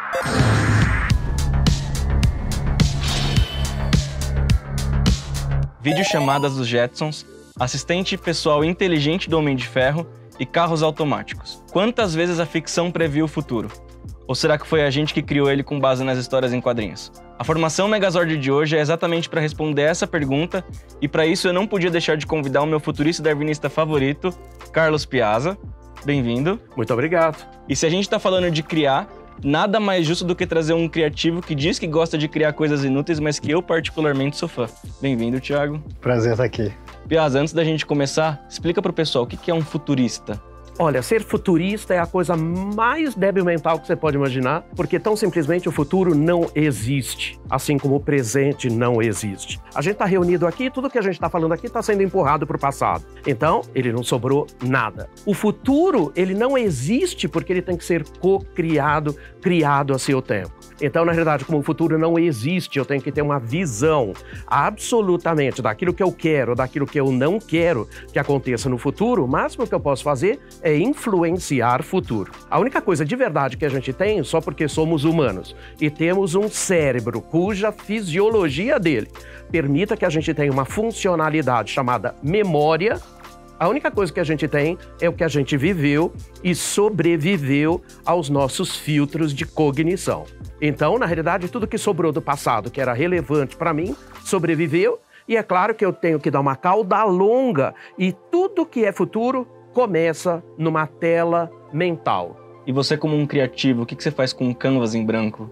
Videochamadas dos Jetsons, assistente pessoal inteligente do Homem de Ferro e carros automáticos. Quantas vezes a ficção previu o futuro? Ou será que foi a gente que criou ele com base nas histórias em quadrinhos? A formação Megazord de hoje é exatamente para responder essa pergunta, e para isso eu não podia deixar de convidar o meu futurista darwinista favorito, Carlos Piazza. Bem-vindo. Muito obrigado. E se a gente está falando de criar, nada mais justo do que trazer um criativo que diz que gosta de criar coisas inúteis, mas que eu particularmente sou fã. Bem-vindo, Thiago. Prazer estar aqui. Piazza, antes da gente começar, explica pro pessoal o que é um futurista. Olha, ser futurista é a coisa mais débil mental que você pode imaginar, porque tão simplesmente o futuro não existe, assim como o presente não existe. A gente está reunido aqui, tudo que a gente está falando aqui está sendo empurrado para o passado. Então, ele não sobrou nada. O futuro, ele não existe porque ele tem que ser co-criado, criado a seu tempo. Então, na realidade, como o futuro não existe, eu tenho que ter uma visão absolutamente daquilo que eu quero, daquilo que eu não quero que aconteça no futuro. O máximo que eu posso fazer é influenciar o futuro. A única coisa de verdade que a gente tem, só porque somos humanos e temos um cérebro cuja fisiologia dele permita que a gente tenha uma funcionalidade chamada memória. A única coisa que a gente tem é o que a gente viveu e sobreviveu aos nossos filtros de cognição. Então, na realidade, tudo que sobrou do passado, que era relevante para mim, sobreviveu. E é claro que eu tenho que dar uma cauda longa e tudo que é futuro começa numa tela mental. E você, como um criativo, o que você faz com um canvas em branco?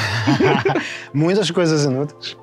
Muitas coisas inúteis.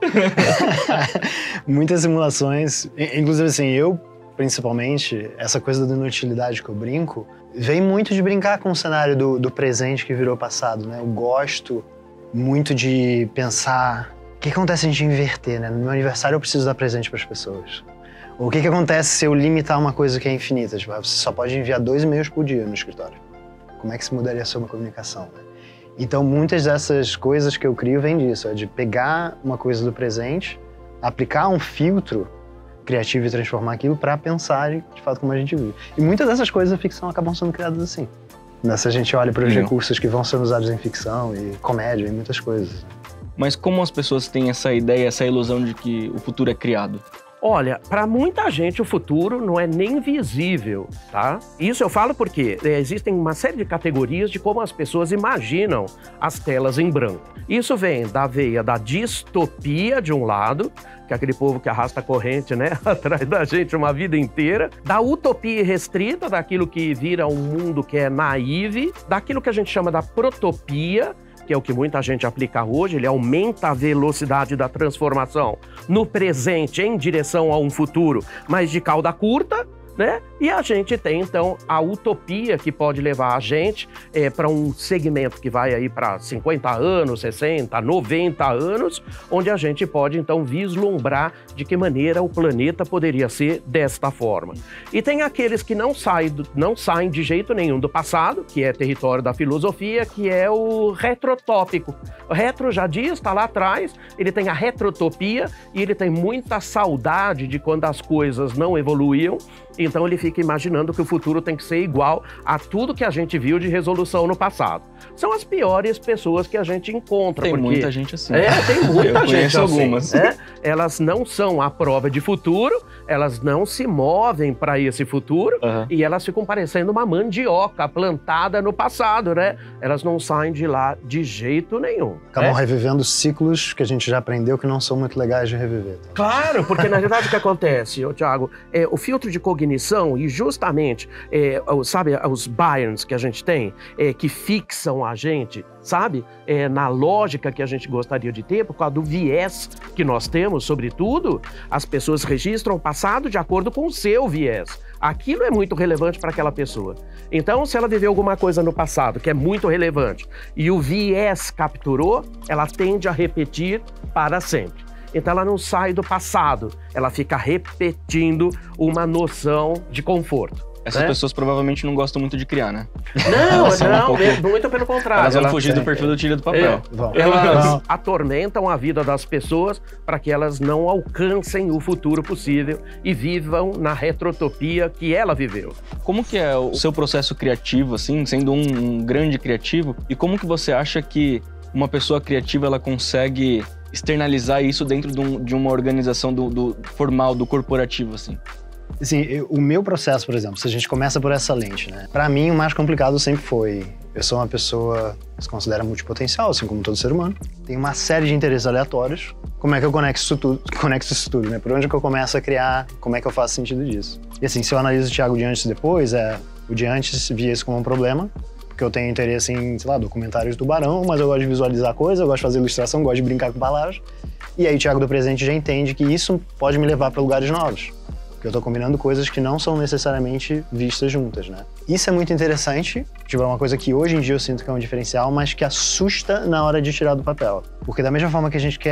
Muitas simulações. Inclusive, assim, eu, principalmente, essa coisa da inutilidade que eu brinco, vem muito de brincar com o cenário do presente que virou passado, né? Eu gosto muito de pensar o que acontece se a gente inverter, né? No meu aniversário eu preciso dar presente para as pessoas. Ou o que acontece se eu limitar uma coisa que é infinita? Tipo, você só pode enviar 2 e-mails por dia no escritório. Como é que se mudaria a sua comunicação, né? Então, muitas dessas coisas que eu crio vêm disso, de pegar uma coisa do presente, aplicar um filtro criativo e transformar aquilo para pensar de fato como a gente vive. E muitas dessas coisas da ficção acabam sendo criadas assim. Se a gente olha para os recursos que vão sendo usados em ficção e comédia e muitas coisas. Mas como as pessoas têm essa ideia, essa ilusão de que o futuro é criado? Olha, para muita gente o futuro não é nem visível, tá? Isso eu falo porque existem uma série de categorias de como as pessoas imaginam as telas em branco. Isso vem da veia da distopia, de um lado, que é aquele povo que arrasta a corrente, né, atrás da gente uma vida inteira, da utopia restrita, daquilo que vira um mundo que é naive, daquilo que a gente chama da protopia, que é o que muita gente aplica hoje, ele aumenta a velocidade da transformação no presente em direção a um futuro, mas de cauda curta, né? E a gente tem, então, a utopia que pode levar a gente para um segmento que vai aí para 50 anos, 60, 90 anos, onde a gente pode, então, vislumbrar de que maneira o planeta poderia ser desta forma. E tem aqueles que não saem de jeito nenhum do passado, que é território da filosofia, que é o retrotópico. O retro já diz, está lá atrás, ele tem a retrotopia e ele tem muita saudade de quando as coisas não evoluíam. Então ele fica imaginando que o futuro tem que ser igual a tudo que a gente viu de resolução no passado. São as piores pessoas que a gente encontra. Tem porque... muita gente assim. Tem muita gente assim. Algumas. Elas não são a prova de futuro, elas não se movem para esse futuro e elas ficam parecendo uma mandioca plantada no passado, né? Elas não saem de lá de jeito nenhum. Acabam revivendo ciclos que a gente já aprendeu que não são muito legais de reviver. Claro, porque na verdade o que acontece, Thiago, o filtro de cognição e justamente, sabe, os Bayerns que a gente tem, que fixam a gente, sabe, na lógica que a gente gostaria de ter, por causa do viés que nós temos, sobretudo, as pessoas registram o passado de acordo com o seu viés. Aquilo é muito relevante para aquela pessoa. Então, se ela viveu alguma coisa no passado que é muito relevante e o viés capturou, ela tende a repetir para sempre. Então ela não sai do passado, ela fica repetindo uma noção de conforto. Essas pessoas provavelmente não gostam muito de criar, né? Não, muito pelo contrário. Elas vão fugir do perfil do Tilha do Papel. Elas atormentam a vida das pessoas para que elas não alcancem o futuro possível e vivam na retrotopia que ela viveu. Como que é o seu processo criativo, assim, sendo um grande criativo? E como que você acha que uma pessoa criativa ela consegue externalizar isso dentro de uma organização do formal, do corporativo, assim? Assim, o meu processo, por exemplo, se a gente começa por essa lente, né? Pra mim, o mais complicado sempre foi... Eu sou uma pessoa que se considera multipotencial, assim como todo ser humano. Tem uma série de interesses aleatórios. Como é que eu conecto isso tudo, né? Por onde que eu começo a criar? Como é que eu faço sentido disso? E assim, se eu analiso o Thiago de antes e depois, o de antes via isso como um problema, porque eu tenho interesse em, sei lá, documentários do tubarão, mas eu gosto de visualizar coisas, eu gosto de fazer ilustração, gosto de brincar com palavras. E aí o Thiago do presente já entende que isso pode me levar para lugares novos. Porque eu tô combinando coisas que não são necessariamente vistas juntas, né? Isso é muito interessante, tipo, é uma coisa que hoje em dia eu sinto que é um diferencial, mas que assusta na hora de tirar do papel. Porque da mesma forma que a gente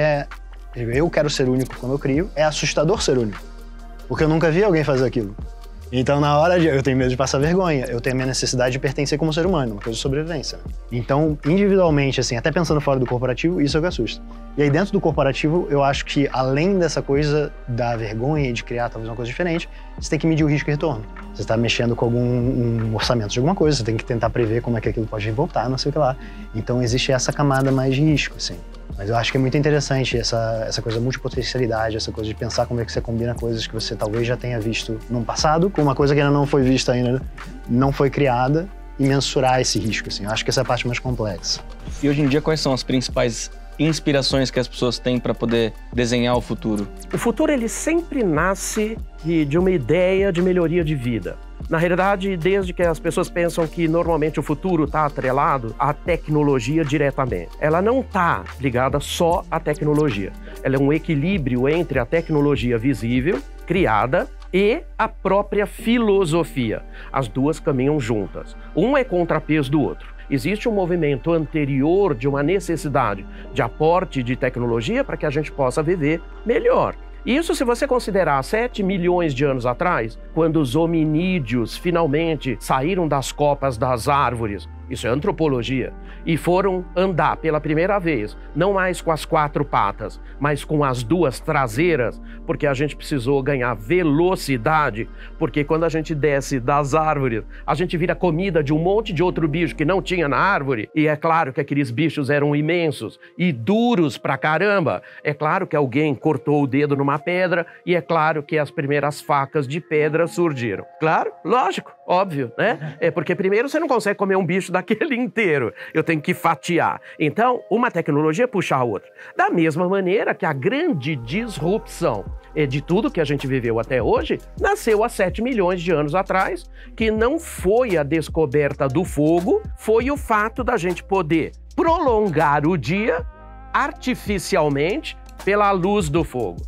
eu quero ser único quando eu crio, é assustador ser único. Porque eu nunca vi alguém fazer aquilo. Então, na hora eu tenho medo de passar vergonha, eu tenho a minha necessidade de pertencer como ser humano, uma coisa de sobrevivência. Então, individualmente, assim, até pensando fora do corporativo, isso é o que assusta. E aí, dentro do corporativo, eu acho que, além dessa coisa da vergonha e de criar talvez uma coisa diferente, você tem que medir o risco e retorno. Você está mexendo com um orçamento de alguma coisa, você tem que tentar prever como é que aquilo pode voltar, não sei o que lá. Então, existe essa camada mais de risco, assim. Mas eu acho que é muito interessante essa coisa da multipotencialidade, essa coisa de pensar como é que você combina coisas que você talvez já tenha visto no passado, com uma coisa que ainda não foi vista ainda, não foi criada, e mensurar esse risco, assim. Eu acho que essa é a parte mais complexa. E hoje em dia, quais são as principais inspirações que as pessoas têm para poder desenhar o futuro? O futuro, ele sempre nasce de uma ideia de melhoria de vida. Na realidade, desde que as pessoas pensam que normalmente o futuro está atrelado à tecnologia diretamente. Ela não está ligada só à tecnologia. Ela é um equilíbrio entre a tecnologia visível, criada, e a própria filosofia. As duas caminham juntas. Um é contrapeso do outro. Existe um movimento anterior de uma necessidade de aporte de tecnologia para que a gente possa viver melhor. Isso se você considerar 7 milhões de anos atrás, quando os hominídeos finalmente saíram das copas das árvores, isso é antropologia, e foram andar pela primeira vez, não mais com as 4 patas, mas com as 2 traseiras, porque a gente precisou ganhar velocidade, porque quando a gente desce das árvores, a gente vira comida de um monte de outro bicho que não tinha na árvore, e é claro que aqueles bichos eram imensos e duros pra caramba. É claro que alguém cortou o dedo numa pedra, e é claro que as primeiras facas de pedra surgiram. Claro, lógico, óbvio, né? É porque primeiro você não consegue comer um bicho daquele inteiro, eu tenho que fatiar. Então, uma tecnologia puxa a outra. Da mesma maneira que a grande disrupção de tudo que a gente viveu até hoje, nasceu há 7 milhões de anos atrás, que não foi a descoberta do fogo, foi o fato da gente poder prolongar o dia artificialmente pela luz do fogo.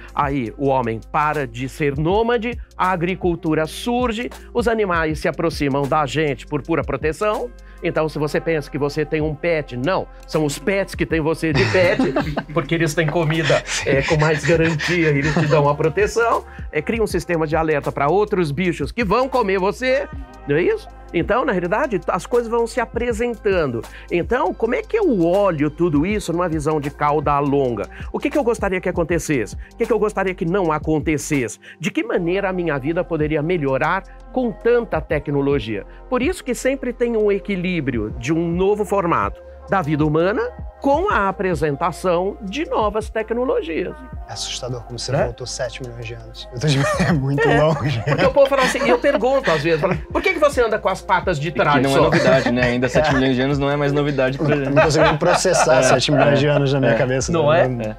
Aí o homem para de ser nômade, a agricultura surge, os animais se aproximam da gente por pura proteção. Então, se você pensa que você tem um pet, não, são os pets que têm você de pet, porque eles têm comida com mais garantia, eles te dão a proteção, cria um sistema de alerta para outros bichos que vão comer você, não é isso? Então, na realidade, as coisas vão se apresentando. Então, como é que eu olho tudo isso numa visão de cauda longa? O que eu gostaria que acontecesse? O que eu gostaria que não acontecesse? De que maneira a minha vida poderia melhorar com tanta tecnologia? Por isso que sempre tem um equilíbrio de um novo formato da vida humana com a apresentação de novas tecnologias. É assustador como você voltou 7 milhões de anos. É muito longe. Porque o povo fala assim, e eu pergunto às vezes, por que você anda com as patas de trás? Que não é novidade, né? Ainda 7 milhões de anos não é mais novidade pra gente. Não consigo nem processar 7 milhões de anos na minha cabeça. Não é?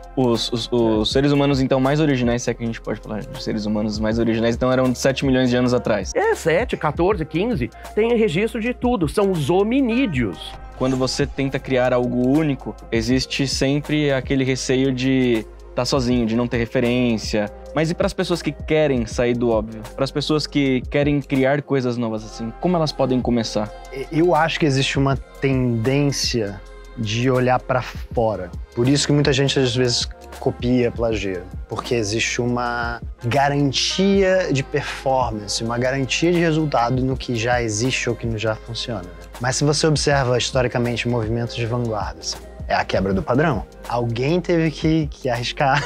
Os seres humanos, então, mais originais, se é que a gente pode falar, os seres humanos mais originais, então, eram de 7 milhões de anos atrás. 7, 14, 15, tem registro de tudo, são os hominídeos. Quando você tenta criar algo único, existe sempre aquele receio de estar sozinho, de não ter referência. Mas e para as pessoas que querem sair do óbvio? Para as pessoas que querem criar coisas novas assim, como elas podem começar? Eu acho que existe uma tendência de olhar para fora. Por isso que muita gente às vezes copia, plagia, porque existe uma garantia de performance, uma garantia de resultado no que já existe ou que já funciona. Mas se você observa historicamente movimentos de vanguarda, assim, é a quebra do padrão. Alguém teve que arriscar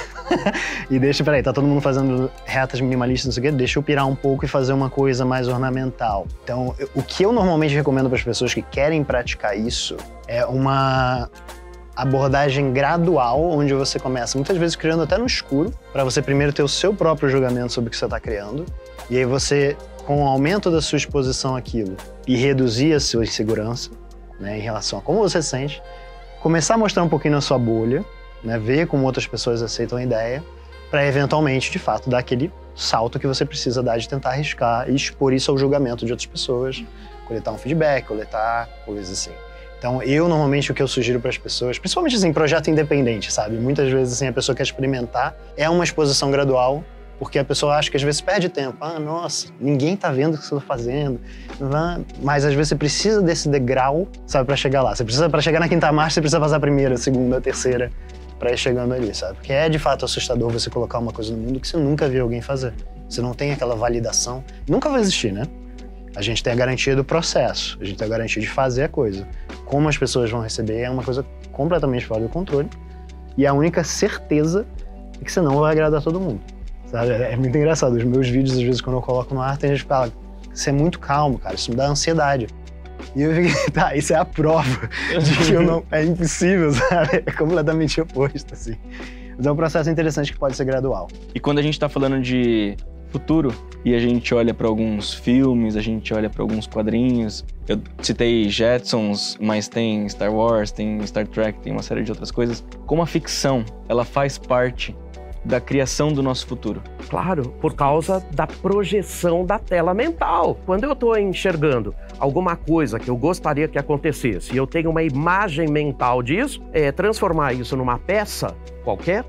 e peraí, tá todo mundo fazendo retas minimalistas, não sei o quê, deixa eu pirar um pouco e fazer uma coisa mais ornamental. Então, o que eu normalmente recomendo para as pessoas que querem praticar isso é uma abordagem gradual, onde você começa muitas vezes criando até no escuro, para você primeiro ter o seu próprio julgamento sobre o que você está criando, e aí você, com o aumento da sua exposição àquilo e reduzir a sua insegurança, né, em relação a como você se sente, começar a mostrar um pouquinho na sua bolha, né, ver como outras pessoas aceitam a ideia, para eventualmente, de fato, dar aquele salto que você precisa dar de tentar arriscar e expor isso ao julgamento de outras pessoas, coletar um feedback, coletar coisas assim. Então, normalmente, o que eu sugiro para as pessoas, principalmente assim, projeto independente, sabe? Muitas vezes, assim, a pessoa quer experimentar, é uma exposição gradual, porque a pessoa acha que às vezes perde tempo. Ah, nossa, ninguém tá vendo o que você tá fazendo. Mas às vezes você precisa desse degrau, sabe, para chegar lá. Para chegar na quinta marcha, você precisa passar a primeira, a segunda, a terceira, para ir chegando ali, sabe? Porque é de fato assustador você colocar uma coisa no mundo que você nunca viu alguém fazer. Você não tem aquela validação. Nunca vai existir, né? A gente tem a garantia do processo, a gente tem a garantia de fazer a coisa. Como as pessoas vão receber é uma coisa completamente fora do controle. E a única certeza é que você não vai agradar todo mundo, sabe? É muito engraçado. Os meus vídeos, às vezes, quando eu coloco no ar, tem gente que fala: você é muito calmo, cara, isso me dá ansiedade. E eu fiquei, tá, isso é a prova de que eu não, é impossível, sabe? É completamente oposto, assim. Mas é um processo interessante que pode ser gradual. E quando a gente tá falando de futuro e a gente olha para alguns filmes, a gente olha para alguns quadrinhos, eu citei Jetsons, mas tem Star Wars, tem Star Trek, tem uma série de outras coisas. Como a ficção, ela faz parte da criação do nosso futuro? Claro, por causa da projeção da tela mental. Quando eu estou enxergando alguma coisa que eu gostaria que acontecesse e eu tenho uma imagem mental disso, transformar isso numa peça qualquer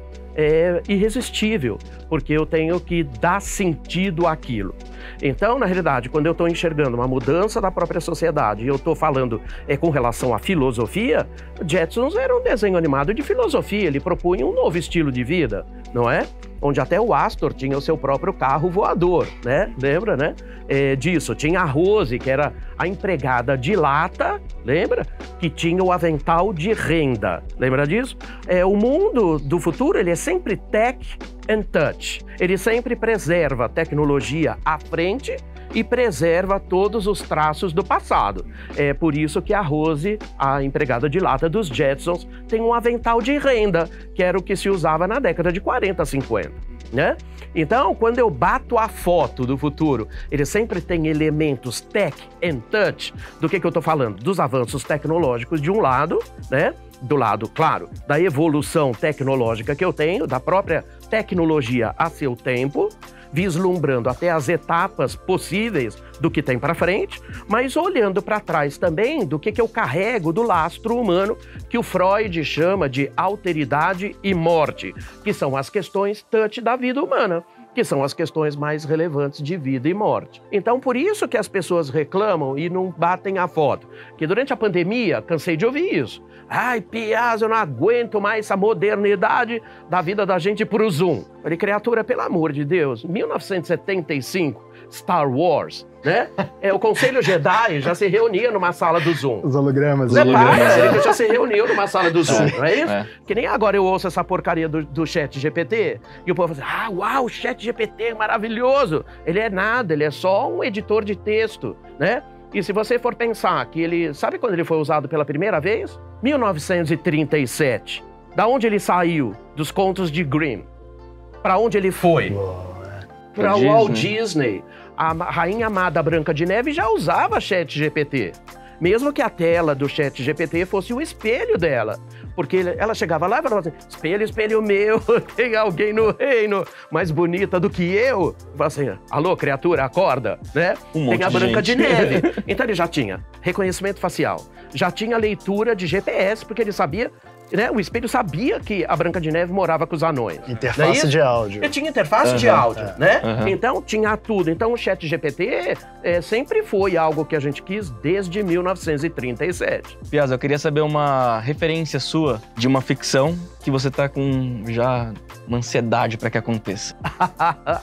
é irresistível, porque eu tenho que dar sentido àquilo. Então, na realidade, quando eu estou enxergando uma mudança da própria sociedade e eu estou falando com relação à filosofia, Jetsons era um desenho animado de filosofia, ele propunha um novo estilo de vida, não é? Onde até o Astor tinha o seu próprio carro voador, né? Lembra, né? Disso. Tinha a Rose, que era a empregada de lata, lembra? Que tinha o avental de renda. Lembra disso? O mundo do futuro, ele é sempre tech and touch. Ele sempre preserva a tecnologia à frente e preserva todos os traços do passado. É por isso que a Rose, a empregada de lata dos Jetsons, tem um avental de renda, que era o que se usava na década de 40, 50, né? Então, quando eu bato a foto do futuro, ele sempre tem elementos tech and touch. Do que eu tô falando? Dos avanços tecnológicos de um lado, né? Do lado, claro, da evolução tecnológica que eu tenho, da própria tecnologia a seu tempo, vislumbrando até as etapas possíveis do que tem para frente, mas olhando para trás também do que eu carrego do lastro humano, que o Freud chama de alteridade e morte, que são as questões touch da vida humana, que são as questões mais relevantes de vida e morte. Então, por isso que as pessoas reclamam e não batem a foto. Que durante a pandemia, cansei de ouvir isso. Ai, Piazza, eu não aguento mais essa modernidade da vida da gente pro Zoom. Falei, criatura, pelo amor de Deus, 1975, Star Wars, né? O Conselho Jedi já se reunia numa sala do Zoom. Os hologramas. Ele já se reuniu numa sala do Zoom, não é isso? Que nem agora eu ouço essa porcaria do chat GPT e o povo fala assim, uau, o chat GPT é maravilhoso. Ele é nada, ele é só um editor de texto, né? E se você for pensar que ele... Sabe quando ele foi usado pela primeira vez? 1937. Da onde ele saiu? Dos contos de Grimm. Para onde ele foi? Para o Walt Disney. A rainha amada Branca de Neve já usava chat GPT. Mesmo que a tela do chat GPT fosse o espelho dela. Porque ela chegava lá e falava assim, espelho, espelho meu, tem alguém no reino mais bonita do que eu? Falava assim, alô, criatura, acorda, né? Tem a Branca de Neve. Então ele já tinha reconhecimento facial, já tinha leitura de GPS, porque ele sabia, né? O espelho sabia que a Branca de Neve morava com os anões. Interface de áudio. Ele tinha interface de áudio, né? Então tinha tudo. Então o chat GPT sempre foi algo que a gente quis desde 1937. Piazza, eu queria saber uma referência sua de uma ficção que você tá com já uma ansiedade para que aconteça.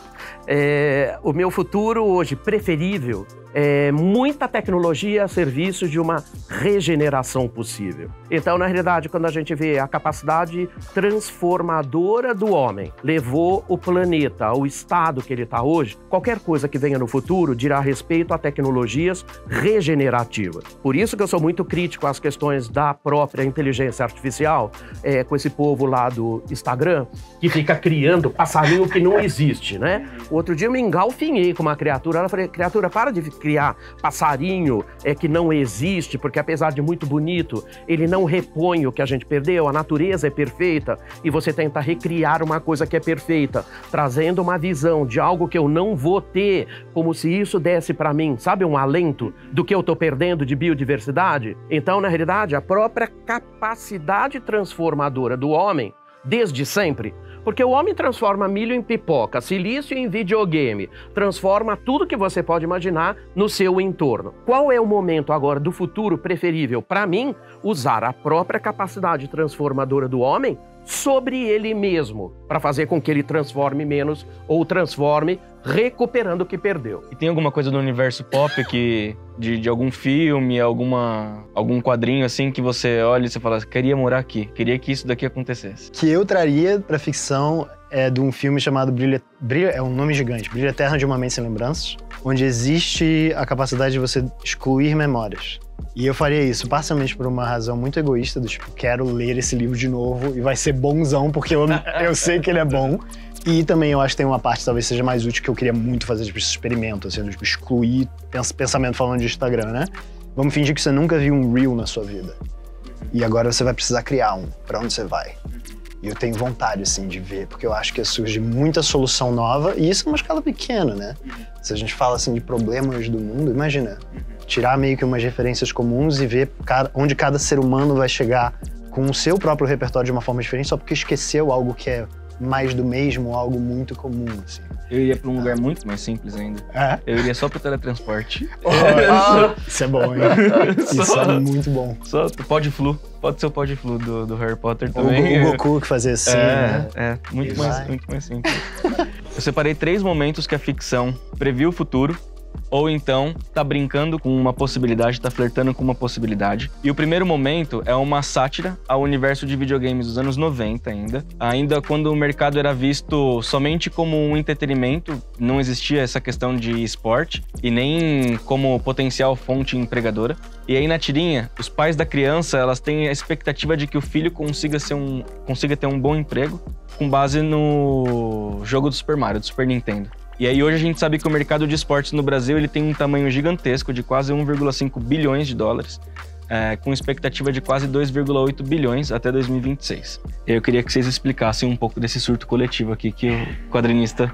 O meu futuro hoje preferível é muita tecnologia a serviço de uma regeneração possível. Então, na realidade, quando a gente vê a capacidade transformadora do homem, levou o planeta ao estado que ele está hoje, qualquer coisa que venha no futuro dirá respeito a tecnologias regenerativas. Por isso que eu sou muito crítico às questões da própria inteligência artificial, com esse povo lá do Instagram, que fica criando passarinho que não existe, né? Outro dia eu me engalfinhei com uma criatura, ela falou, criatura, para de criar passarinho que não existe, porque apesar de muito bonito, ele não repõe o que a gente perdeu, a natureza é perfeita, e você tenta recriar uma coisa que é perfeita, trazendo uma visão de algo que eu não vou ter, como se isso desse para mim, sabe, um alento do que eu tô perdendo de biodiversidade? Então, na realidade, a própria capacidade transformadora do homem, desde sempre, porque o homem transforma milho em pipoca, silício em videogame, transforma tudo que você pode imaginar no seu entorno. Qual é o momento agora do futuro preferível para mim? Usar a própria capacidade transformadora do homem sobre ele mesmo, para fazer com que ele transforme menos ou transforme recuperando o que perdeu. E tem alguma coisa do universo pop que de algum filme, algum quadrinho assim que você olha e você fala, queria morar aqui, queria que isso daqui acontecesse? Que eu traria pra ficção é de um filme chamado Brilho, é um nome gigante, Brilho Eterno de uma Mente Sem Lembranças, onde existe a capacidade de você excluir memórias. E eu faria isso parcialmente por uma razão muito egoísta, do tipo, quero ler esse livro de novo e vai ser bonzão, porque eu sei que ele é bom. E também eu acho que tem uma parte, talvez seja mais útil, que eu queria muito fazer, tipo, esse experimento, assim, tipo, excluir pensamento falando de Instagram, né? Vamos fingir que você nunca viu um Reel na sua vida. E agora você vai precisar criar um. Pra onde você vai? E eu tenho vontade, assim, de ver, porque eu acho que surge muita solução nova, e isso é uma escala pequena, né? Se a gente fala, assim, de problemas do mundo, imagina, tirar meio que umas referências comuns e ver onde cada ser humano vai chegar com o seu próprio repertório de uma forma diferente, só porque esqueceu algo que é mais do mesmo, algo muito comum, assim. Eu iria pra um lugar muito mais simples ainda. Eu iria só pro teletransporte. Isso é bom, hein? Isso é muito bom. Só o Podflu. Pode ser o Podflu do Harry Potter também. O Goku que fazia assim, né? Muito mais simples. Eu separei 3 momentos que a ficção previu o futuro, ou então tá brincando com uma possibilidade, tá flertando com uma possibilidade. E o primeiro momento é uma sátira ao universo de videogames dos anos 90 ainda quando o mercado era visto somente como um entretenimento, não existia essa questão de esporte e nem como potencial fonte empregadora. E aí na tirinha, os pais da criança, elas têm a expectativa de que o filho consiga ter um bom emprego com base no jogo do Super Mario, do Super Nintendo. E aí hoje a gente sabe que o mercado de esportes no Brasil ele tem um tamanho gigantesco de quase 1,5 bilhões de dólares, com expectativa de quase 2,8 bilhões até 2026. Eu queria que vocês explicassem um pouco desse surto coletivo aqui que o quadrinista...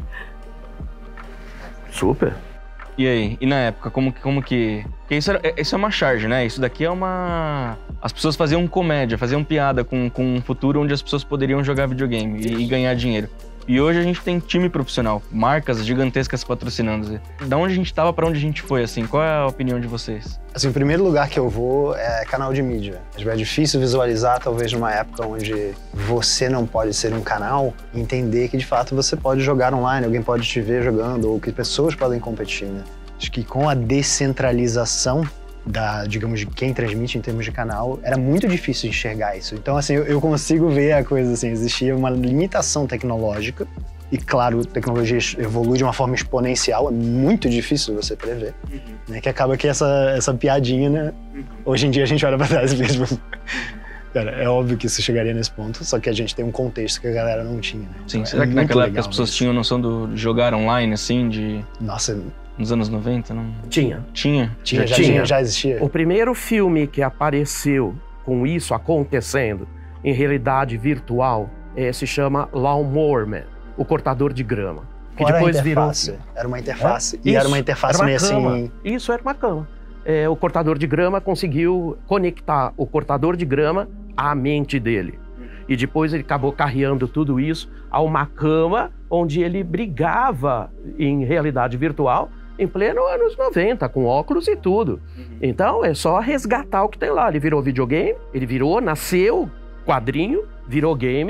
Super. E aí? E na época, como que... Porque isso é uma charge, né? Isso daqui é uma... As pessoas faziam comédia, faziam piada com um futuro onde as pessoas poderiam jogar videogame e ganhar dinheiro. E hoje a gente tem time profissional, marcas gigantescas patrocinando. Da onde a gente tava pra onde a gente foi, assim? Qual é a opinião de vocês? Assim, o primeiro lugar que eu vou é canal de mídia. É difícil visualizar, talvez, numa época onde você não pode ser um canal, entender que, de fato, você pode jogar online, alguém pode te ver jogando, ou que pessoas podem competir, né? Acho que com a descentralização digamos, de quem transmite em termos de canal, era muito difícil enxergar isso. Então, assim, eu consigo ver a coisa, assim, existia uma limitação tecnológica e, claro, a tecnologia evolui de uma forma exponencial, é muito difícil você prever, né? Que acaba que essa piadinha, né? Hoje em dia a gente olha pra trás mesmo. Cara, é óbvio que isso chegaria nesse ponto, só que a gente tem um contexto que a galera não tinha, né? Sim, então, será que naquela época as pessoas tinham noção de jogar online, assim, Nossa... Nos anos 90, não? Tinha. Já existia. O primeiro filme que apareceu com isso acontecendo em realidade virtual se chama Lawnmower Man, o cortador de grama. Que depois virou... Era uma interface. E era uma interface meio assim... Isso, era uma cama. O cortador de grama conseguiu conectar o cortador de grama à mente dele. E depois ele acabou carreando tudo isso a uma cama onde ele brigava em realidade virtual em pleno anos 90, com óculos e tudo. Então é só resgatar o que tem lá. Ele virou videogame, nasceu quadrinho, virou game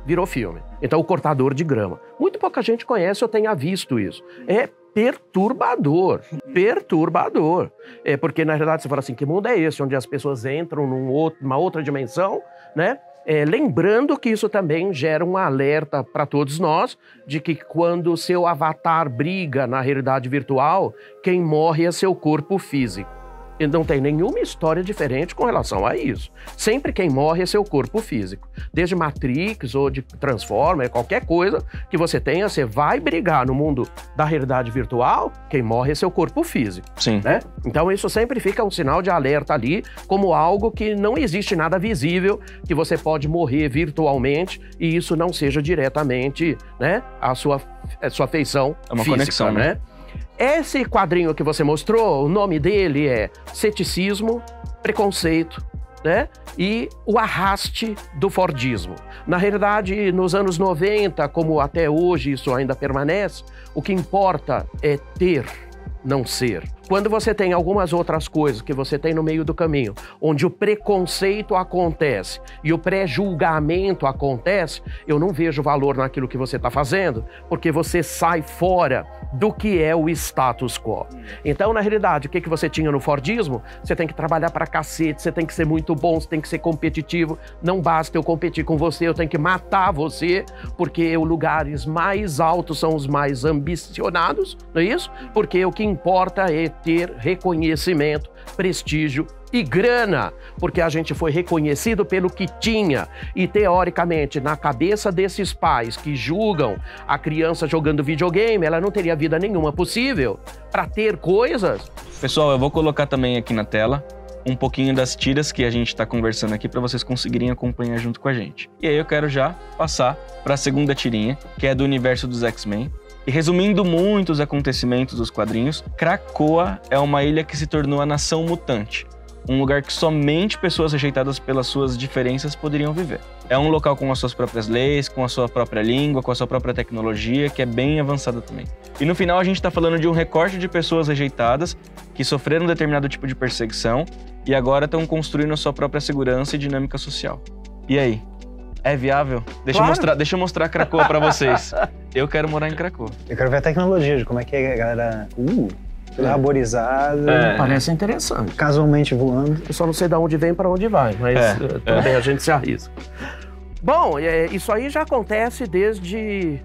virou filme. Então, o cortador de grama. Muito pouca gente conhece ou tenha visto isso. É perturbador, perturbador. É porque, na verdade, você fala assim, que mundo é esse? Onde as pessoas entram numa outra dimensão, né? Lembrando que isso também gera um alerta para todos nós de que quando o seu avatar briga na realidade virtual, quem morre é seu corpo físico. E não tem nenhuma história diferente com relação a isso. Sempre quem morre é seu corpo físico. Desde Matrix ou de Transformer, qualquer coisa que você tenha, você vai brigar no mundo da realidade virtual, quem morre é seu corpo físico. Sim. Né? Então isso sempre fica um sinal de alerta ali, como algo que não existe nada visível, que você pode morrer virtualmente e isso não seja diretamente, né, a sua feição é uma física, conexão, né? Esse quadrinho que você mostrou, o nome dele é Ceticismo, Preconceito, né? E o arraste do Fordismo. Na realidade, nos anos 90, como até hoje isso ainda permanece, o que importa é ter, não ser. Quando você tem algumas outras coisas que você tem no meio do caminho, onde o preconceito acontece e o pré-julgamento acontece, eu não vejo valor naquilo que você está fazendo, porque você sai fora do que é o status quo. Então, na realidade, o que você tinha no Fordismo? Você tem que trabalhar pra cacete, você tem que ser muito bom, você tem que ser competitivo, não basta eu competir com você, eu tenho que matar você, porque os lugares mais altos são os mais ambicionados, não é isso? Porque o que importa é ter reconhecimento, prestígio e grana, porque a gente foi reconhecido pelo que tinha. E, teoricamente, na cabeça desses pais que julgam a criança jogando videogame, ela não teria vida nenhuma possível para ter coisas. Pessoal, eu vou colocar também aqui na tela um pouquinho das tiras que a gente está conversando aqui para vocês conseguirem acompanhar junto com a gente. E aí eu quero já passar para a segunda tirinha, que é do universo dos X-Men. E resumindo muito os acontecimentos dos quadrinhos, Krakoa é uma ilha que se tornou a nação mutante. Um lugar que somente pessoas rejeitadas pelas suas diferenças poderiam viver. É um local com as suas próprias leis, com a sua própria língua, com a sua própria tecnologia, que é bem avançada também. E no final a gente está falando de um recorte de pessoas rejeitadas que sofreram determinado tipo de perseguição e agora estão construindo a sua própria segurança e dinâmica social. E aí? É viável? Deixa eu mostrar Krakoa pra vocês. Eu quero morar em Krakoa. Eu quero ver a tecnologia, de como é que é a galera... laborizada. Parece interessante. Casualmente voando. Eu só não sei de onde vem e para onde vai, mas também a gente se arrisca. Bom, isso aí já acontece desde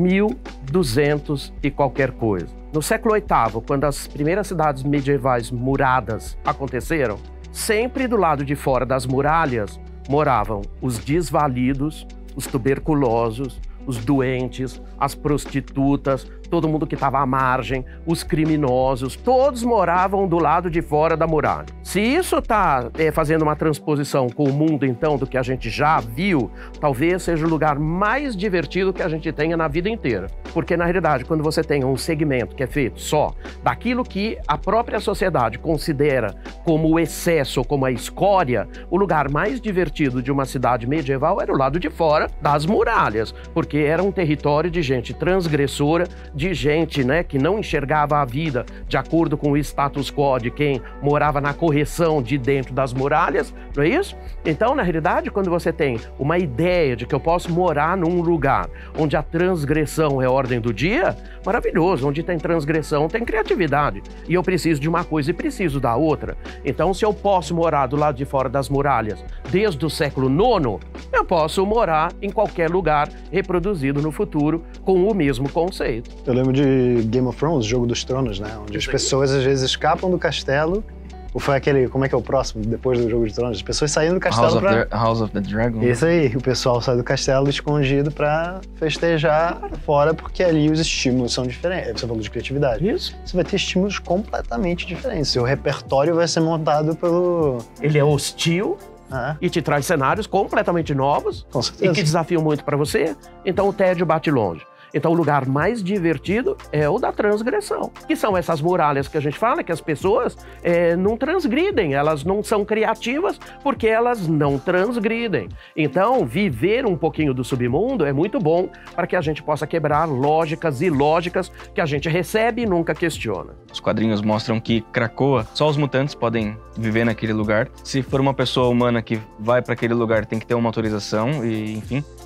1200 e qualquer coisa. No século VIII, quando as primeiras cidades medievais muradas aconteceram, sempre do lado de fora das muralhas moravam os desvalidos, os tuberculosos, os doentes, as prostitutas, todo mundo que estava à margem, os criminosos, todos moravam do lado de fora da muralha. Se isso está fazendo uma transposição com o mundo, então, do que a gente já viu, talvez seja o lugar mais divertido que a gente tenha na vida inteira. Porque, na realidade, quando você tem um segmento que é feito só daquilo que a própria sociedade considera como o excesso, como a escória, o lugar mais divertido de uma cidade medieval era o lado de fora das muralhas, porque era um território de gente transgressora, de gente, né, que não enxergava a vida de acordo com o status quo de quem morava na correção de dentro das muralhas, não é isso? Então, na realidade, quando você tem uma ideia de que eu posso morar num lugar onde a transgressão é ordem do dia, maravilhoso. Onde tem transgressão, tem criatividade. E eu preciso de uma coisa e preciso da outra. Então, se eu posso morar do lado de fora das muralhas desde o século IX, eu posso morar em qualquer lugar reproduzido no futuro com o mesmo conceito. Eu lembro de Game of Thrones, Jogo dos Tronos, né? Onde as pessoas às vezes escapam do castelo. Ou foi aquele, como é que é o próximo, depois do Jogo de Tronos? As pessoas saíram do castelo House of the Dragon. Isso aí, o pessoal sai do castelo escondido pra festejar fora, porque ali os estímulos são diferentes. Você falou de criatividade. Isso. Você vai ter estímulos completamente diferentes. Seu repertório vai ser montado pelo... Ele é hostil e te traz cenários completamente novos. Com certeza. E que desafiam muito pra você. Então o tédio bate longe. Então o lugar mais divertido é o da transgressão, que são essas muralhas que a gente fala, que as pessoas não transgridem, elas não são criativas porque elas não transgridem. Então viver um pouquinho do submundo é muito bom para que a gente possa quebrar lógicas e ilógicas que a gente recebe e nunca questiona. Os quadrinhos mostram que Krakoa, só os mutantes podem viver naquele lugar. Se for uma pessoa humana que vai para aquele lugar, tem que ter uma autorização e, enfim.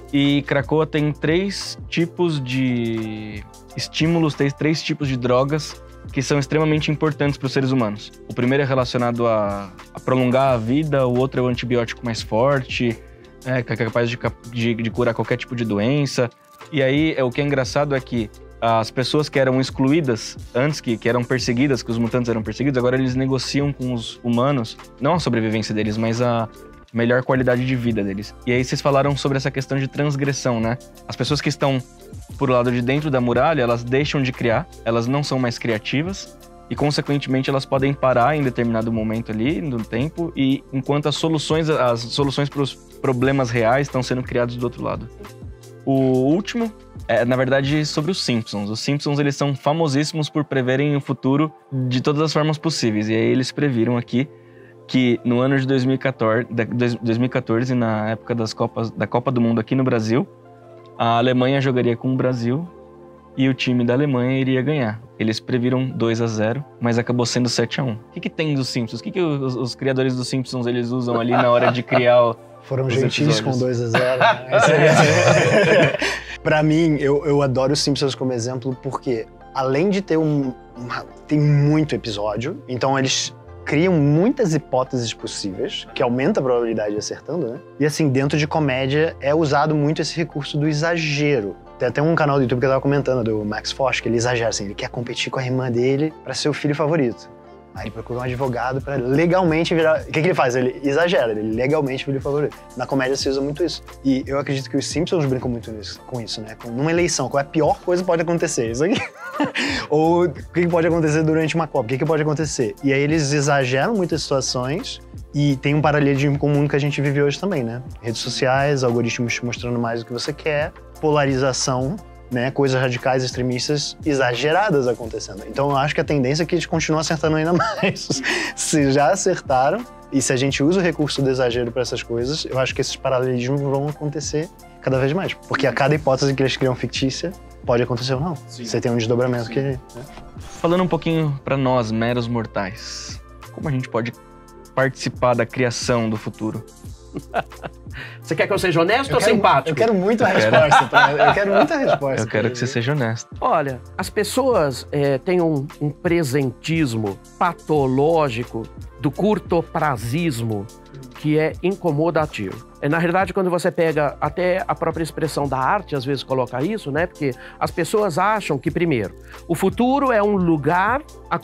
E Krakoa tem 3 tipos de estímulos, tem 3 tipos de drogas que são extremamente importantes para os seres humanos. O primeiro é relacionado a prolongar a vida, o outro é o antibiótico mais forte, que é capaz de curar qualquer tipo de doença. E aí, o que é engraçado é que as pessoas que eram excluídas antes, que eram perseguidas, que os mutantes eram perseguidos, agora eles negociam com os humanos, não a sobrevivência deles, mas a melhor qualidade de vida deles. E aí vocês falaram sobre essa questão de transgressão, né? As pessoas que estão por lado de dentro da muralha, elas deixam de criar, elas não são mais criativas e, consequentemente, elas podem parar em determinado momento ali, no tempo, e enquanto as soluções para os problemas reais estão sendo criados do outro lado. O último é, na verdade, sobre os Simpsons. Os Simpsons, eles são famosíssimos por preverem o futuro de todas as formas possíveis. E aí eles previram aqui que no ano de 2014, na época da Copa do Mundo aqui no Brasil, a Alemanha jogaria com o Brasil e o time da Alemanha iria ganhar. Eles previram 2-0, mas acabou sendo 7-1. O que tem dos Simpsons? O que os criadores dos Simpsons eles usam ali na hora de criar Foram gentis com 2-0. Pra mim, eu adoro os Simpsons como exemplo porque, além de ter tem muito episódio, então eles criam muitas hipóteses possíveis, que aumenta a probabilidade de acertando, né? E assim, dentro de comédia, é usado muito esse recurso do exagero. Tem até um canal do YouTube que eu tava comentando, do Max Force, que ele exagera, assim, ele quer competir com a irmã dele pra ser o filho favorito. Aí ele procura um advogado pra legalmente virar... O que ele faz? Ele exagera, ele legalmente vira o favorito. Na comédia se usa muito isso. E eu acredito que os Simpsons brincam muito com isso, né? Numa eleição, qual é a pior coisa que pode acontecer? Isso aqui. Ou o que pode acontecer durante uma Copa? O que pode acontecer? E aí eles exageram muitas situações e tem um paralelismo comum que a gente vive hoje também, né? Redes sociais, algoritmos te mostrando mais o que você quer, polarização, né, coisas radicais, extremistas, exageradas acontecendo. Então eu acho que a tendência é que eles continuam acertando ainda mais. Se já acertaram, e se a gente usa o recurso do exagero para essas coisas, eu acho que esses paralelismos vão acontecer cada vez mais. Porque a cada hipótese que eles criam fictícia, pode acontecer ou não. Sim. Você tem um desdobramento que... Né? Falando um pouquinho para nós, meros mortais, como a gente pode participar da criação do futuro? Você quer que eu seja honesto ou simpático? Eu quero muito a resposta, tá? Eu quero muita resposta. Eu quero que você seja honesto. Olha, as pessoas têm um presentismo patológico do curtoprazismo que é incomodativo. Na realidade, quando você pega até a própria expressão da arte, às vezes coloca isso, né? Porque as pessoas acham que, primeiro, o futuro é um lugar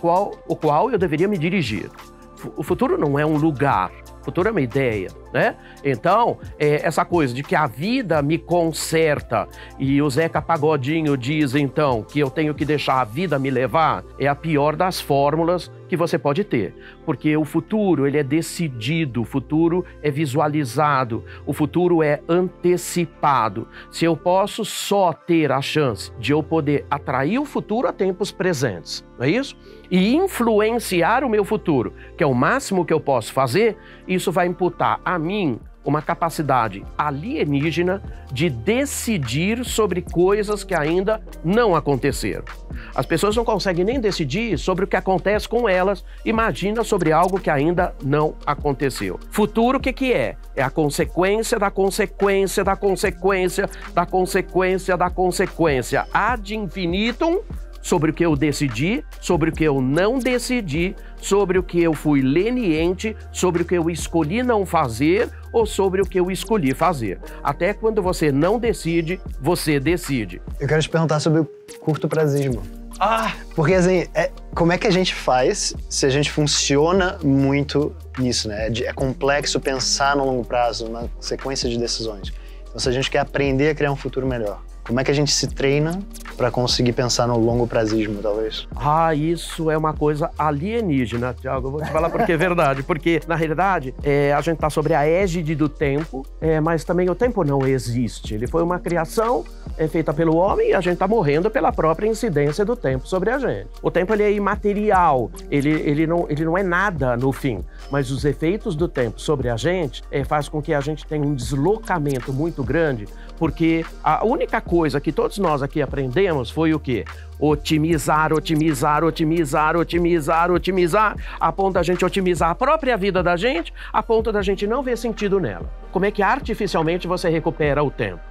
o qual eu deveria me dirigir. O futuro não é um lugar. O futuro é uma ideia, né? Então, essa coisa de que a vida me conserta e o Zeca Pagodinho diz, então, que eu tenho que deixar a vida me levar, é a pior das fórmulas que você pode ter. Porque o futuro, ele é decidido, o futuro é visualizado, o futuro é antecipado. Se eu posso só ter a chance de eu poder atrair o futuro a tempos presentes, não é isso? E influenciar o meu futuro, que é o máximo que eu posso fazer, isso vai imputar a mim uma capacidade alienígena de decidir sobre coisas que ainda não aconteceram. As pessoas não conseguem nem decidir sobre o que acontece com elas, imagina sobre algo que ainda não aconteceu. Futuro, o que é? É a consequência da consequência da consequência da consequência da consequência ad infinitum, sobre o que eu decidi, sobre o que eu não decidi, sobre o que eu fui leniente, sobre o que eu escolhi não fazer ou sobre o que eu escolhi fazer. Até quando você não decide, você decide. Eu quero te perguntar sobre o curtoprazismo. Porque assim, como é que a gente faz se a gente funciona muito nisso, né? É complexo pensar no longo prazo, na sequência de decisões. Então, se a gente quer aprender a criar um futuro melhor, como é que a gente se treina para conseguir pensar no longo prazismo, talvez? Isso é uma coisa alienígena, Thiago. Eu vou te falar porque é verdade. Porque, na realidade, a gente está sobre a égide do tempo, mas também o tempo não existe. Ele foi uma criação feita pelo homem e a gente está morrendo pela própria incidência do tempo sobre a gente. O tempo ele é imaterial, ele não é nada no fim. Mas os efeitos do tempo sobre a gente faz com que a gente tenha um deslocamento muito grande, porque a única coisa que todos nós aqui aprendemos foi o quê? Otimizar, otimizar, otimizar, otimizar, otimizar, a ponto da gente otimizar a própria vida da gente, a ponto da gente não ver sentido nela. Como é que artificialmente você recupera o tempo?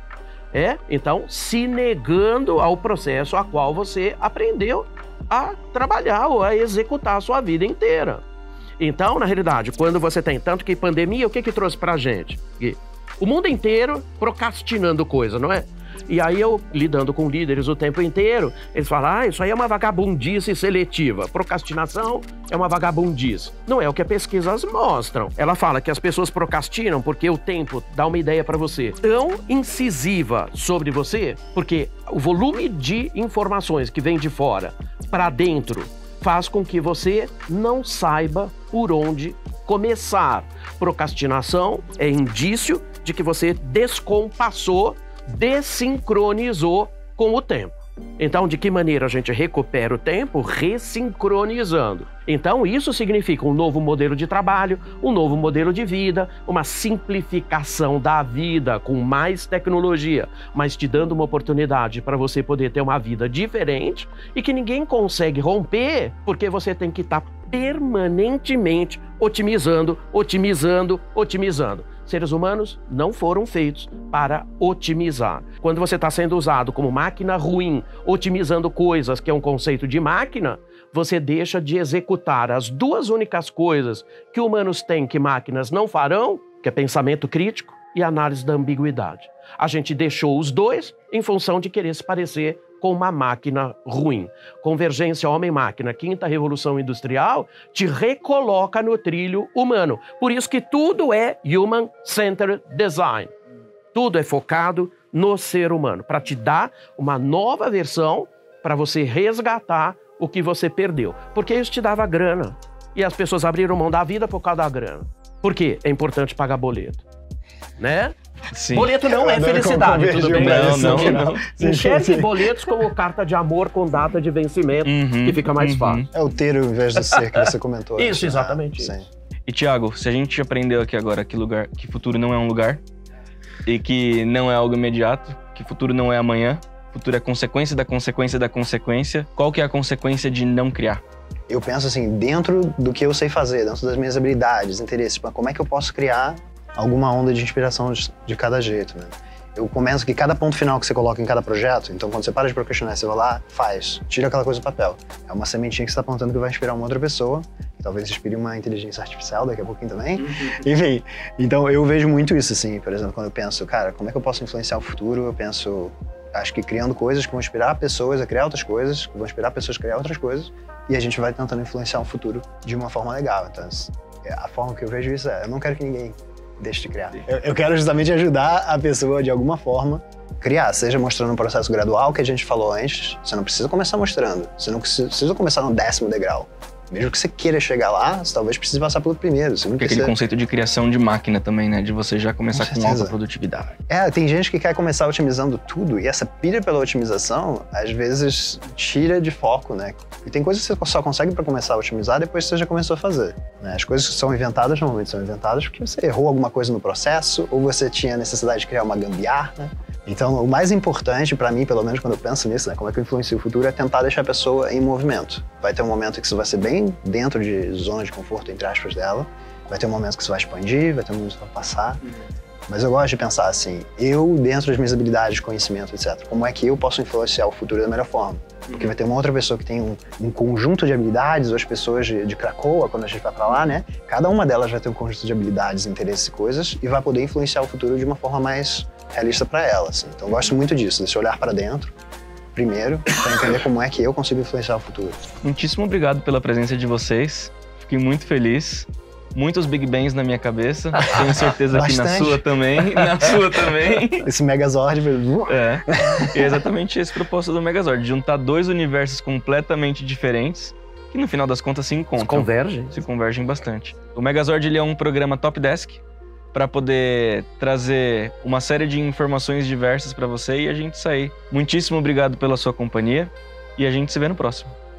Então, se negando ao processo a qual você aprendeu a trabalhar ou a executar a sua vida inteira. Então, na realidade, quando você tem tanto que pandemia, o que trouxe pra gente? O mundo inteiro procrastinando coisa, não é? E aí eu, lidando com líderes o tempo inteiro, eles falam, isso aí é uma vagabundice seletiva. Procrastinação é uma vagabundice. Não é o que as pesquisas mostram. Ela fala que as pessoas procrastinam porque o tempo dá uma ideia para você tão incisiva sobre você, porque o volume de informações que vem de fora para dentro faz com que você não saiba por onde começar. Procrastinação é indício de que você descompassou, desincronizou com o tempo. Então, de que maneira a gente recupera o tempo? Ressincronizando. Então, isso significa um novo modelo de trabalho, um novo modelo de vida, uma simplificação da vida com mais tecnologia, mas te dando uma oportunidade para você poder ter uma vida diferente e que ninguém consegue romper, porque você tem que estar permanentemente otimizando, otimizando, otimizando. Seres humanos não foram feitos para otimizar. Quando você está sendo usado como máquina ruim, otimizando coisas, que é um conceito de máquina, você deixa de executar as duas únicas coisas que humanos têm que máquinas não farão, que é pensamento crítico e análise da ambiguidade. A gente deixou os dois em função de querer se parecer com uma máquina ruim. Convergência homem-máquina, quinta revolução industrial, te recoloca no trilho humano. Por isso que tudo é Human-Centered Design. Tudo é focado no ser humano, para te dar uma nova versão, para você resgatar o que você perdeu. Porque isso te dava grana. E as pessoas abriram mão da vida por causa da grana. Por quê? É importante pagar boleto. Né? Sim. Boleto não é felicidade, tudo bem? Não. Enxergue boletos como carta de amor com data de vencimento, que fica mais fácil. É o ter ao invés do ser que você comentou. Isso, exatamente. Sim. E, Thiago, se a gente aprendeu aqui agora que futuro não é um lugar e que não é algo imediato, que futuro não é amanhã, futuro é consequência da consequência da consequência, qual que é a consequência de não criar? Eu penso assim, dentro do que eu sei fazer, dentro das minhas habilidades, interesses, como é que eu posso criar alguma onda de inspiração de cada jeito, né? Eu começo que cada ponto final que você coloca em cada projeto, então quando você para de procrastinar, você vai lá, faz, tira aquela coisa do papel. É uma sementinha que você está apontando que vai inspirar uma outra pessoa, que talvez inspire uma inteligência artificial daqui a pouquinho também. Enfim, então eu vejo muito isso, assim, por exemplo, quando eu penso, cara, como é que eu posso influenciar o futuro? Eu penso, acho que criando coisas que vão inspirar pessoas a criar outras coisas, que vão inspirar pessoas a criar outras coisas, e a gente vai tentando influenciar o futuro de uma forma legal. Então, a forma que eu vejo isso eu não quero que ninguém deixe de criar. Eu quero justamente ajudar a pessoa, de alguma forma, criar, seja mostrando um processo gradual que a gente falou antes. Você não precisa começar mostrando, você não precisa começar no 10º degrau. Mesmo que você queira chegar lá, você talvez precise passar pelo primeiro. Você não Porque precisa... aquele conceito de criação de máquina também, né? De você já começar com alta produtividade. Tem gente que quer começar otimizando tudo e essa pilha pela otimização, às vezes, tira de foco, né? E tem coisas que você só consegue para começar a otimizar depois que você já começou a fazer, né? As coisas que são inventadas, normalmente são inventadas porque você errou alguma coisa no processo ou você tinha necessidade de criar uma gambiarra. Então, o mais importante para mim, pelo menos quando eu penso nisso, né, como é que eu influencio o futuro, é tentar deixar a pessoa em movimento. Vai ter um momento que você vai ser bem dentro de zona de conforto, entre aspas, dela. Vai ter um momento que você vai expandir, vai ter um momento que vai passar. Mas eu gosto de pensar assim, eu, dentro das minhas habilidades, conhecimento, etc., como é que eu posso influenciar o futuro da melhor forma? Porque vai ter uma outra pessoa que tem um conjunto de habilidades, ou as pessoas de Cracoa, quando a gente vai pra lá, né? Cada uma delas vai ter um conjunto de habilidades, interesses e coisas, e vai poder influenciar o futuro de uma forma mais realista para ela, assim. Então eu gosto muito disso, desse olhar para dentro, primeiro, para entender como é que eu consigo influenciar o futuro. Muitíssimo obrigado pela presença de vocês, fiquei muito feliz. Muitos Big Bangs na minha cabeça, tenho certeza que na sua também, Esse Megazord... E é exatamente esse o propósito do Megazord, de juntar dois universos completamente diferentes, que no final das contas se encontram. Se convergem bastante. O Megazord, ele é um programa Top Desk, para poder trazer uma série de informações diversas para você e a gente sair. Muitíssimo obrigado pela sua companhia e a gente se vê no próximo.